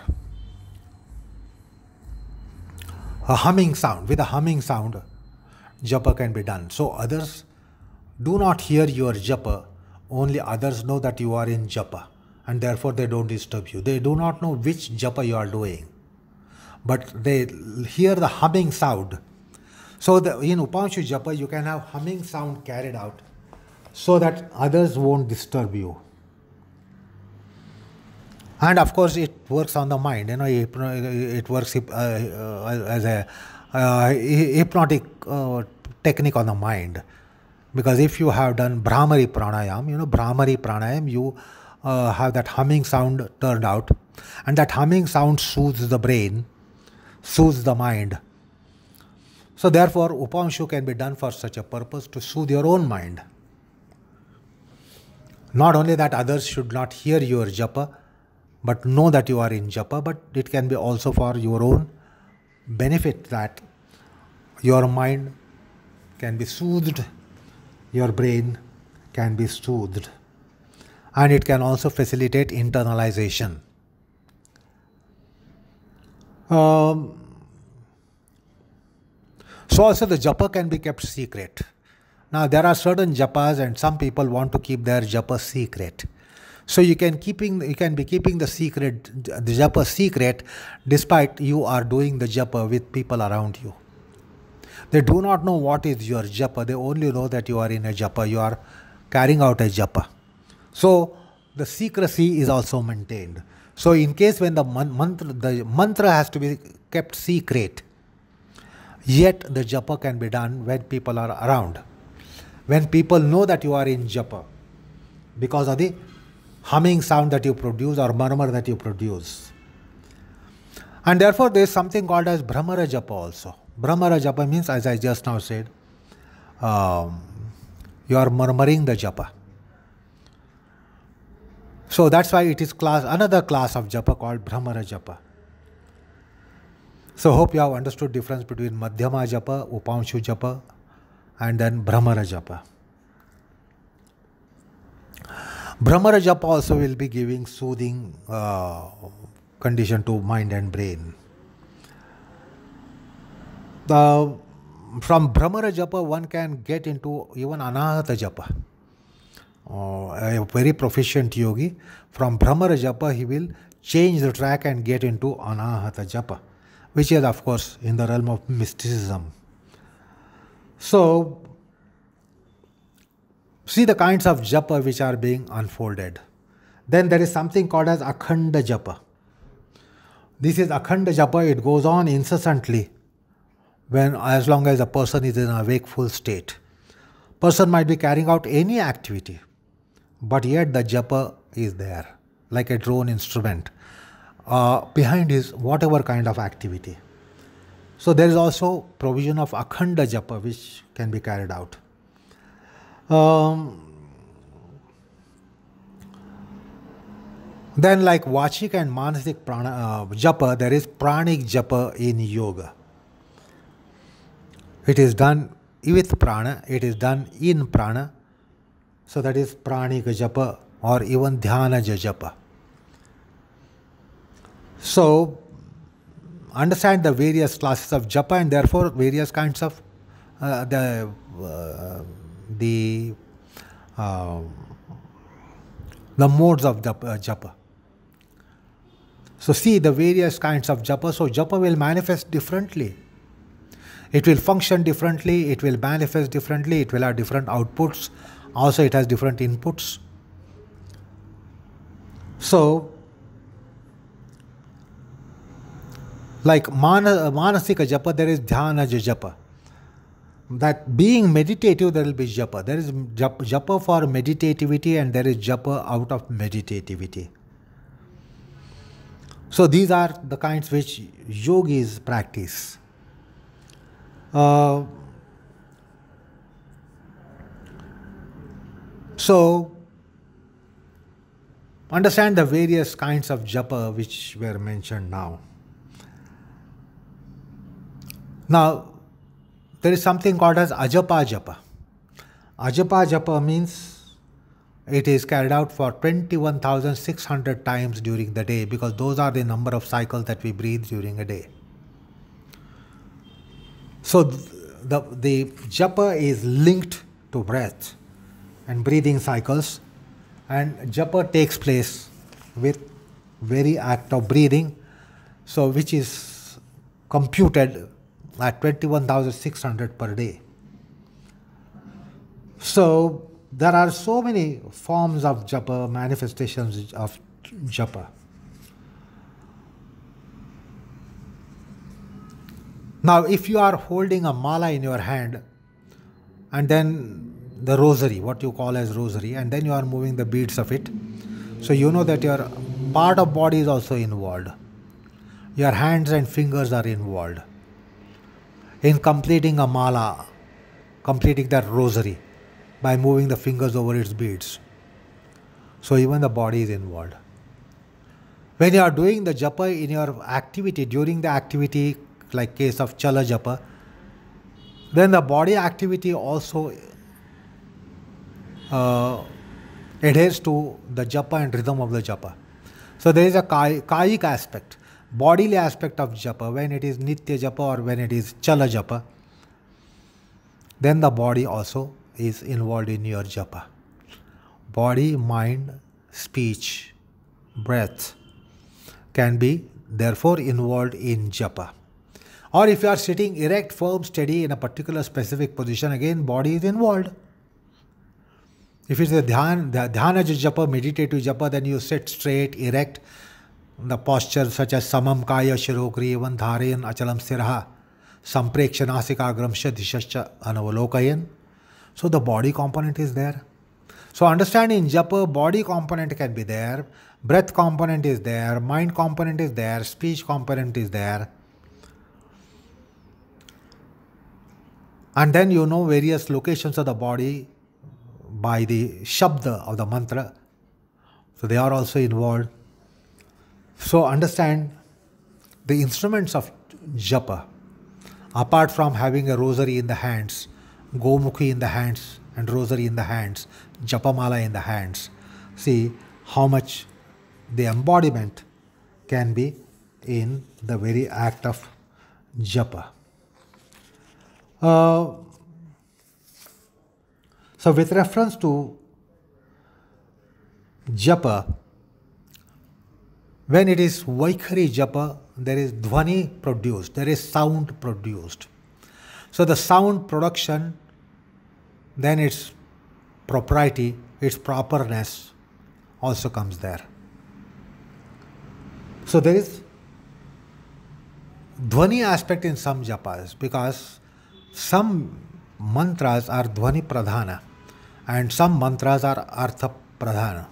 A humming sound. With a humming sound, japa can be done. So others do not hear your japa. Only others know that you are in japa, and therefore they don't disturb you. They do not know which japa you are doing, but they hear the humming sound. So the, in upanshu japa, you can have humming sound carried out so that others won't disturb you. And of course, it works on the mind. You know, it works uh, uh, as a uh, hypnotic uh, technique on the mind. Because if you have done Brahmari pranayam, you know, Brahmari pranayam, you uh, have that humming sound turned out, and that humming sound soothes the brain, soothes the mind. So therefore, upanshu can be done for such a purpose to soothe your own mind. Not only that others should not hear your japa, but know that you are in japa, but it can be also for your own benefit, that your mind can be soothed, your brain can be soothed, and it can also facilitate internalization. Um, so also the japa can be kept secret. Now there are certain japas and some people want to keep their japa secret. So you can keeping you can be keeping the secret, the japa secret, despite you are doing the japa with people around you. They do not know what is your japa. They only know that you are in a japa. You are carrying out a japa. So the secrecy is also maintained. So in case when the mantra, the mantra has to be kept secret, yet the japa can be done when people are around. When people know that you are in japa, because of the humming sound that you produce or murmur that you produce. And therefore there is something called as Brahmara Japa also. Brahmara Japa means, as I just now said, um, you are murmuring the japa. So that's why it is class, another class of japa called Brahmara Japa. So hope you have understood difference between Madhyama Japa, Upanshu Japa, and then Brahmara Japa. Brahmara Japa also will be giving soothing uh, condition to mind and brain. The, from Brahmara Japa one can get into even Anahata Japa. Uh, a very proficient yogi, from Brahmara Japa he will change the track and get into Anahata Japa, which is of course in the realm of mysticism. So see the kinds of japa which are being unfolded. Then there is something called as Akhanda Japa. This is Akhanda Japa, it goes on incessantly when, as long as a person is in a wakeful state. Person might be carrying out any activity, but yet the japa is there, like a drone instrument, uh, behind his whatever kind of activity. So there is also provision of akhanda japa which can be carried out. Um, then like vachik and manasik prana, uh, japa, there is pranic japa in yoga. It is done with prana, it is done in prana. So that is pranika japa or even dhyana japa. So understand the various classes of japa and therefore various kinds of uh, the uh, the uh, the modes of japa, japa. So see the various kinds of japa. So japa will manifest differently. It will function differently. It will manifest differently. It will have different outputs. Also, it has different inputs. So, like mana, manasika japa, there is dhyana japa. That being meditative, there will be japa. There is japa for meditativity and there is japa out of meditativity. So these are the kinds which yogis practice. Uh, so, understand the various kinds of japa which were mentioned now. Now, there is something called as ajapa japa. Ajapa japa means it is carried out for twenty-one thousand six hundred times during the day, because those are the number of cycles that we breathe during a day. So the, the japa is linked to breath and breathing cycles, and japa takes place with very act of breathing, so which is computed at twenty-one thousand six hundred per day. So there are so many forms of japa, manifestations of japa. Now, if you are holding a mala in your hand and then the rosary, what you call as rosary, and then you are moving the beads of it, so you know that your part of body is also involved. Your hands and fingers are involved in completing a mala, completing that rosary by moving the fingers over its beads. So even the body is involved. When you are doing the japa in your activity, during the activity, like case of chala japa, then the body activity also uh, adheres to the japa and rhythm of the japa. So there is a kayic aspect, bodily aspect of japa when it is nitya japa or when it is chala japa. Then the body also is involved in your japa. Body, mind, speech, breath can be therefore involved in japa. Or if you are sitting erect, firm, steady in a particular specific position, again body is involved. If it's a dhyan, dhyana japa, meditative japa, then you sit straight, erect, the posture such as samam kaya shirokri evan dharayan achalam siraha samprekshanasikagram shadishascha anavalokayan. So the body component is there. So understand in japa, body component can be there, breath component is there, mind component is there, speech component is there. And then you know various locations of the body by the shabda of the mantra. So they are also involved. So understand the instruments of japa, apart from having a rosary in the hands, gomukhi in the hands and rosary in the hands, japamala in the hands. See how much the embodiment can be in the very act of japa. Uh, so with reference to japa, when it is Vaikhari japa, there is dhvani produced, there is sound produced. So the sound production, then its propriety, its properness also comes there. So there is dhvani aspect in some japas, because some mantras are dhvani pradhana and some mantras are artha pradhana.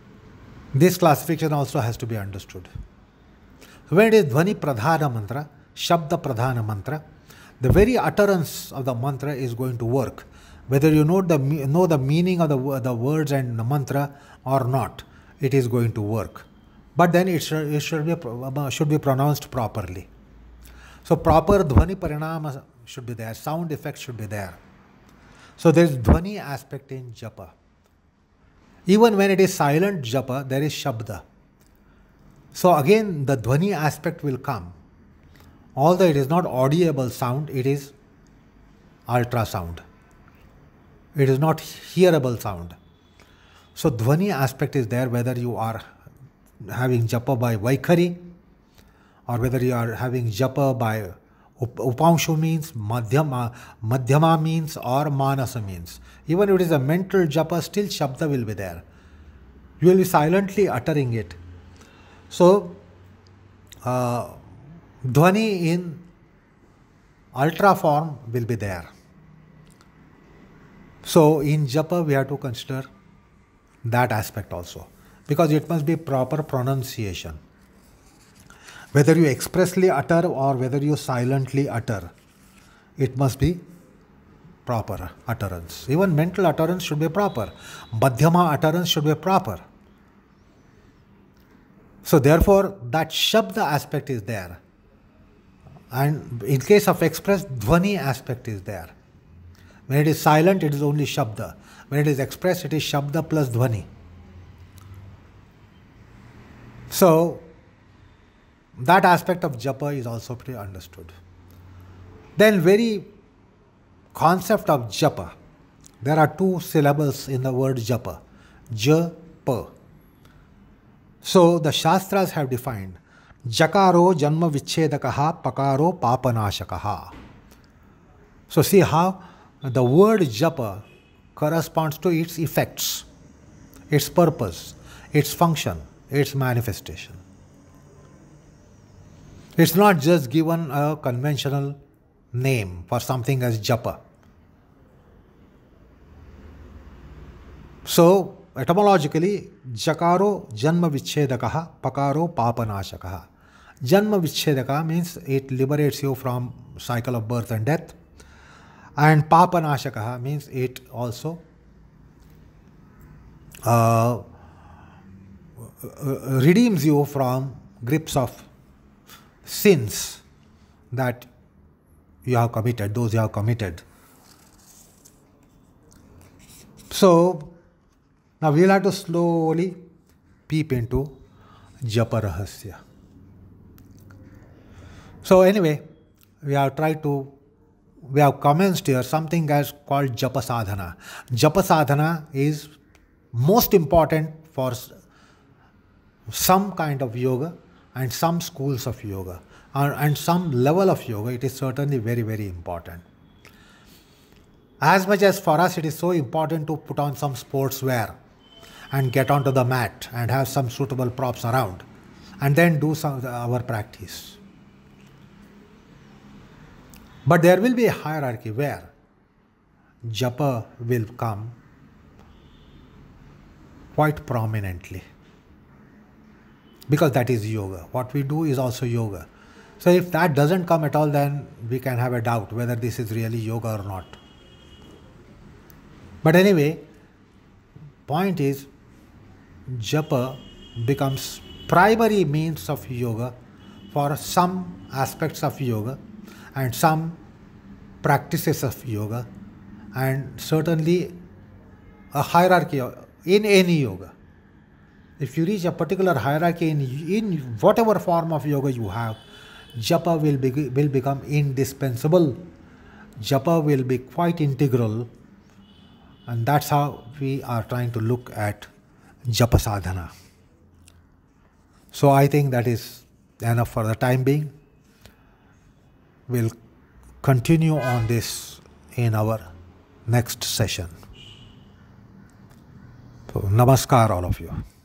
This classification also has to be understood. When it is dhvani pradhana mantra, Shabda Pradhana Mantra. The very utterance of the mantra is going to work. Whether you know the, know the meaning of the, the words and the mantra or not, it is going to work. But then it should, it should, be, should be pronounced properly. So proper dhvani parinama should be there, sound effect should be there. So there is dhvani aspect in japa. Even when it is silent japa, there is shabda. So again the dhvani aspect will come. Although it is not audible sound, it is ultrasound. It is not hearable sound. So dhvani aspect is there whether you are having japa by vaikhari or whether you are having japa by upanshu means, madhyama, madhyama means or manasa means. Even if it is a mental japa, still shabda will be there. You will be silently uttering it. So, uh, dhvani in ultra form will be there. So, in japa we have to consider that aspect also, because it must be proper pronunciation. Whether you expressly utter or whether you silently utter, it must be proper utterance. Even mental utterance should be proper. Madhyama utterance should be proper. So therefore, that shabda aspect is there. And in case of express, dhvani aspect is there. When it is silent, it is only shabda. When it is expressed, it is shabda plus dhvani. So, that aspect of japa is also pretty understood. Then very concept of japa. There are two syllables in the word japa. Japa. So the Shastras have defined jakaro janma vichedakaha pakaro papanashakaha. So see how the word japa corresponds to its effects, its purpose, its function, its manifestation. It's not just given a conventional name for something as japa. So, etymologically, jakaro janma vichedakaha, pakaro papanashakaha. Janma vichedaka means it liberates you from cycle of birth and death. And papanashakaha means it also uh, redeems you from grips of sins that you have committed, those you have committed. So, now we will have to slowly peep into Japa Rahasya. So anyway, we have tried to, we have commenced here something as called Japa Sadhana. Japa Sadhana is most important for some kind of yoga and some schools of yoga, and some level of yoga. It is certainly very, very important. As much as for us it is so important to put on some sportswear and get onto the mat and have some suitable props around and then do some our practice. But there will be a hierarchy where japa will come quite prominently, because that is yoga. What we do is also yoga. So if that doesn't come at all, then we can have a doubt whether this is really yoga or not. But anyway, point is, japa becomes primary means of yoga for some aspects of yoga and some practices of yoga, and certainly a hierarchy in any yoga. If you reach a particular hierarchy in, in whatever form of yoga you have, japa will, be, will become indispensable. Japa will be quite integral, and that's how we are trying to look at japa sadhana. So I think that is enough for the time being. We'll continue on this in our next session. So namaskar all of you.